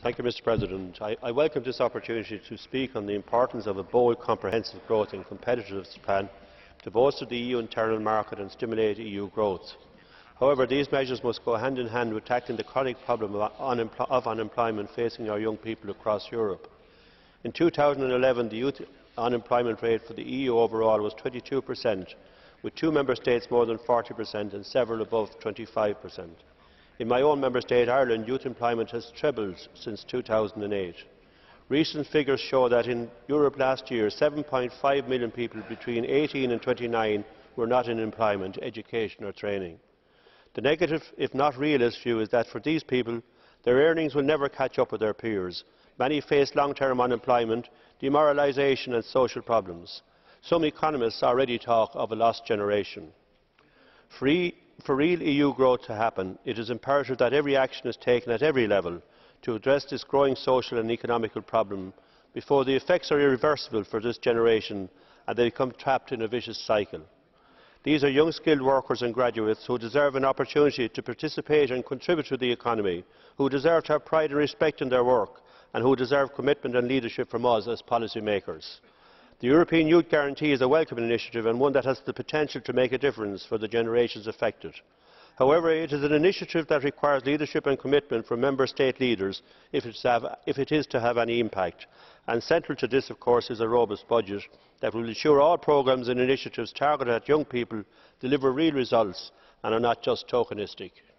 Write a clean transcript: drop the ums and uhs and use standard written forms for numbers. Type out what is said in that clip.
Mr President. I welcome this opportunity to speak on the importance of a bold, comprehensive growth and competitiveness plan to bolster the EU internal market and stimulate EU growth. However, these measures must go hand in hand with tackling the chronic problem of unemployment facing our young people across Europe. In 2011, the youth unemployment rate for the EU overall was 22%, with 2 member states more than 40% and several above 25%. In my own member state, Ireland, youth employment has trebled since 2008. Recent figures show that in Europe last year, 7.5 million people between 18 and 29 were not in employment, education or training. The negative, if not realist, view is that for these people, their earnings will never catch up with their peers. Many face long-term unemployment, demoralisation and social problems. Some economists already talk of a lost generation. For real EU growth to happen, it is imperative that every action is taken at every level to address this growing social and economic problem before the effects are irreversible for this generation and they become trapped in a vicious cycle. These are young skilled workers and graduates who deserve an opportunity to participate and contribute to the economy, who deserve to have pride and respect in their work and who deserve commitment and leadership from us as policy makers. The European Youth Guarantee is a welcome initiative and one that has the potential to make a difference for the generations affected. However, it is an initiative that requires leadership and commitment from member state leaders if it is to have any impact. And central to this, of course, is a robust budget that will ensure all programmes and initiatives targeted at young people deliver real results and are not just tokenistic.